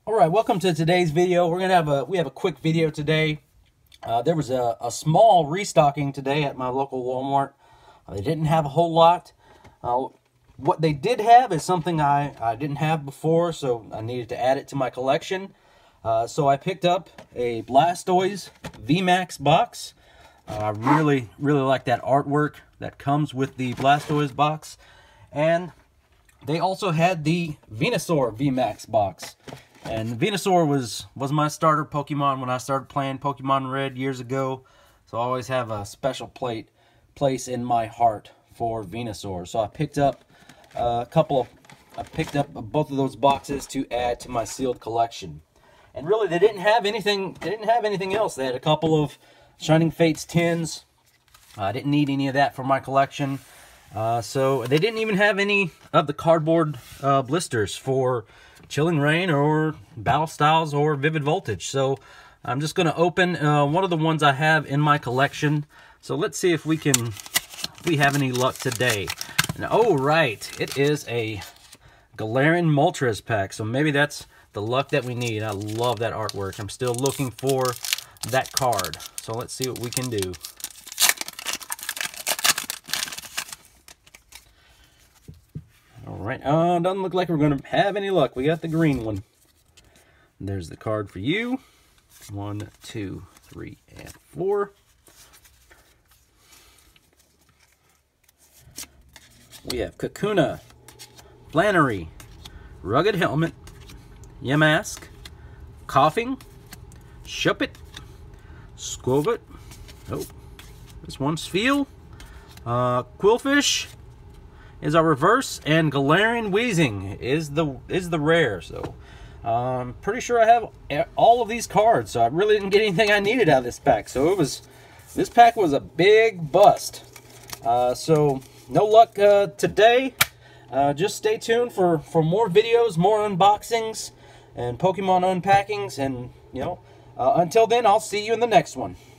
Alright, welcome to today's video. We have a quick video today. There was a small restocking today at my local Walmart. They didn't have a whole lot. What they did have is something I didn't have before, so I needed to add it to my collection. So I picked up a Blastoise VMax box. I really like that artwork that comes with the Blastoise box. And they also had the Venusaur VMax box. And Venusaur was my starter Pokemon when I started playing Pokemon Red years ago. So I always have a special place in my heart for Venusaur. So I picked up both of those boxes to add to my sealed collection. And really, they didn't have anything else. They had a couple of Shining Fates tins. I didn't need any of that for my collection. So they didn't even have any of the cardboard blisters for Chilling Reign or Battle Styles or Vivid Voltage. So I'm just going to open one of the ones I have in my collection. So let's see if we have any luck today. And, oh, right, it is a Galarian Moltres pack. So maybe that's the luck that we need. I love that artwork. I'm still looking for that card. So let's see what we can do. Alright, doesn't look like we're going to have any luck. We got the green one. There's the card for you. 1, 2, 3, and 4. We have Kakuna, Flannery, Rugged Helmet, Yamask, Coughing, Shuppet, Squovit, oh, this one's Feel, Quillfish is our reverse, and Galarian Wheezing is the rare. So I'm pretty sure I have all of these cards, so I really didn't get anything I needed out of this pack. So this pack was a big bust. So no luck today. Just stay tuned for more videos, more unboxings and Pokemon unpackings, and until then, I'll see you in the next one.